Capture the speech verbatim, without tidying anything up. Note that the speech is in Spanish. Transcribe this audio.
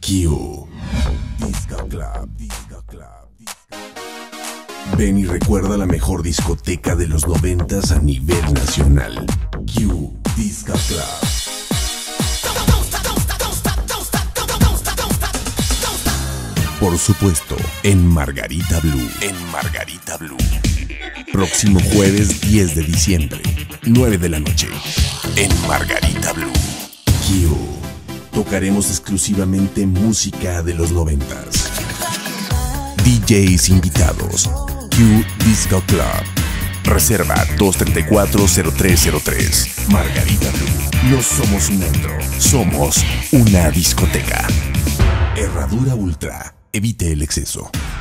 Q Disco Club. Disco Club. Ven y recuerda la mejor discoteca de los noventas a nivel nacional. Q Disco Club. Por supuesto, en Margarita Blue. En Margarita Blue. Próximo jueves diez de diciembre, nueve de la noche. En Margarita Blue. Q. Tocaremos exclusivamente música de los noventas. D Js invitados. Q Disco Club. Reserva dos tres cuatro, cero tres cero tres. Margarita Blue. No somos un antro, somos una discoteca. Herradura Ultra. Evite el exceso.